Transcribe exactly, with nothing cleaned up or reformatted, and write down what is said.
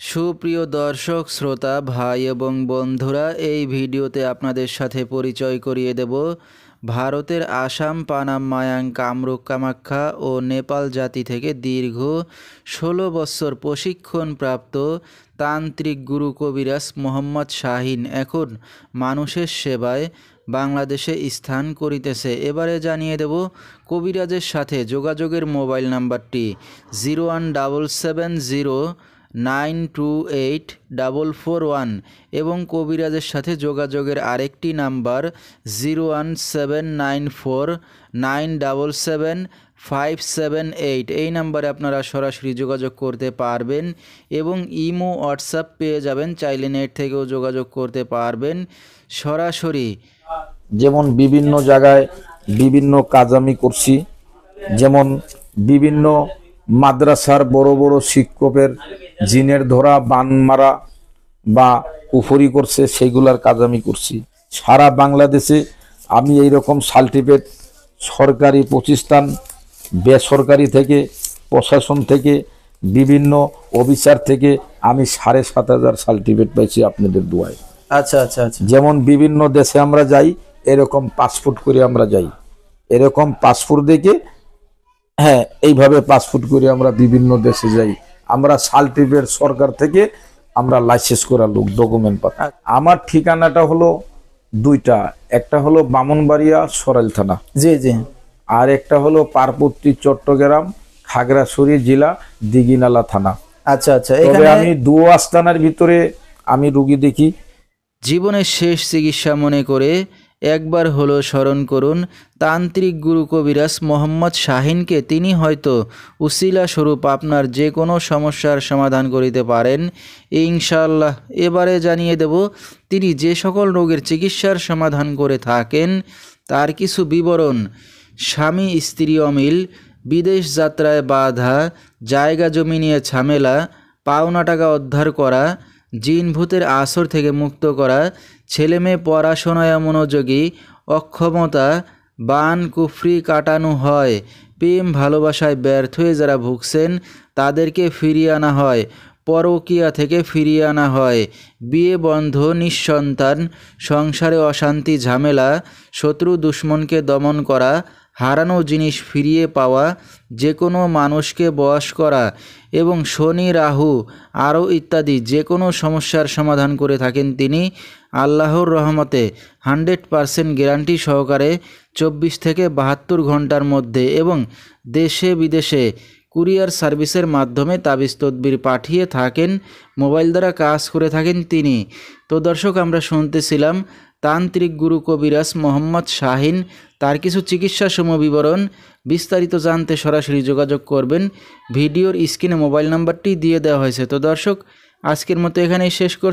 সুপ্রিয় দর্শক শ্রোতা ভাই এবং বন্ধুরা, এই ভিডিওতে আপনাদের সাথে পরিচয় করিয়ে দেব ভারতের আসাম, পানাম, মায়াং, কামরূপ, কামাখ্যা ও নেপাল জাতি থেকে দীর্ঘ ষোলো বছর প্রশিক্ষণপ্রাপ্ত তান্ত্রিক গুরু কবিরাজ মোহাম্মদ শাহিন এখন মানুষের সেবায় বাংলাদেশে স্থান করিতেছে। এবারে জানিয়ে দেব কবিরাজের সাথে যোগাযোগের মোবাইল নাম্বারটি zero one double seven zero nine two eight double four one এবং কবিরাজের সাথে যোগাযোগের আরেকটি number zero one seven nine four nine double seven five seven eight. এই নাম্বারে আপনারা সরাসরি যোগাযোগ করতে পারবেন এবং ইমো হোয়াটসঅ্যাপ পেয়ে যাবেন, চাইলে নেট থেকেও যোগাযোগ করতে পারবেন সরাসরি। যেমন বিভিন্ন জায়গায় বিভিন্ন কাজ আমি করছি, যেমন বিভিন্ন মাদ্রাসার বড় বড় শিক্ষকের জিনের ধরা, বান মারা বা কুফরি করছে, সেইগুলার কাজ আমি করছি। সারা বাংলাদেশে আমি এই রকম সার্টিফিকেট সরকারি প্রতিষ্ঠান, বেসরকারি থেকে, প্রশাসন থেকে, বিভিন্ন অফিসার থেকে আমি সাড়ে সাত হাজার সার্টিফিকেট পাইছি আপনাদের দোয়ায়। আচ্ছা আচ্ছা আচ্ছা। যেমন বিভিন্ন দেশে আমরা যাই, এরকম পাসপোর্ট করে আমরা যাই, এরকম পাসপোর্ট দেখে, হ্যাঁ এইভাবে পাসপোর্ট করে আমরা বিভিন্ন দেশে যাই। আমরা সার্টিফিকেট সরকার থেকে আমরা লাইসেন্স করা লোক, ডকুমেন্ট পাই। আমার ঠিকানাটা হলো দুইটা, একটা হলো বামনবাড়িয়া সরাইল থানা, জি জি, আর একটা হলো পার্বতী চট্টগ্রাম খাগড়াছড়ি জেলা দিঘিনালা থানা। আচ্ছা আচ্ছা। তবে আমি দু আস্তানার ভিতরে আমি রুগী দেখি। জীবনের শেষ চিকিৎসা মনে করে একবার হলো স্মরণ করুন তান্ত্রিক গুরু কবিরাজ মোহাম্মদ শাহিনকে। তিনি হয়তো উসিলা স্বরূপ আপনার যে কোনো সমস্যার সমাধান করিতে পারেন ইনশাআল্লাহ। এবারে জানিয়ে দেব তিনি যে সকল রোগের চিকিৎসার সমাধান করে থাকেন তার কিছু বিবরণ। স্বামী স্ত্রী অমিল, বিদেশ যাত্রায় বাধা, জায়গা জমি নিয়ে ঝামেলা, পাওনা টাকা উদ্ধার করা, জিন ভূতের আসর থেকে মুক্ত করা, ছেলে মেয়ে পড়াশোনায় মনোযোগী, অক্ষমতা, বান কুফরি কাটানো হয়, প্রেম ভালোবাসায় ব্যর্থ হয়ে যারা ভুগছেন তাদেরকে ফিরিয়ে আনা হয়, পরকীয়া থেকে ফিরিয়ে আনা হয়, বিয়ে বন্ধ, নিঃসন্তান, সংসারে অশান্তি ঝামেলা, শত্রু দুশ্মনকে দমন করা, হারানো জিনিস ফিরিয়ে পাওয়া, যে কোনো মানুষকে বশ করা এবং শনি রাহু আরও ইত্যাদি যে কোনো সমস্যার সমাধান করে থাকেন তিনি আল্লাহর রহমতে হান্ড্রেড পারসেন্ট গ্যারান্টি সহকারে চব্বিশ থেকে বাহাত্তর ঘন্টার মধ্যে এবং দেশে বিদেশে কুরিয়ার সার্ভিসের মাধ্যমে তাবিজ তদবির পাঠিয়ে থাকেন, মোবাইল দ্বারা কাজ করে থাকেন তিনি। তো দর্শক, আমরা শুনতেছিলাম তান্ত্রিক গুরু কবিরাজ মোহাম্মদ শাহিন, তার কিছু চিকিৎসা সমবিবরণ। বিস্তারিত জানতে সরাসরি যোগাযোগ করবেন, ভিডিওর স্ক্রিনে মোবাইল নাম্বারটি দিয়ে দেওয়া হয়েছে। তো দর্শক, আজকের মতো এখানেই শেষ করছি।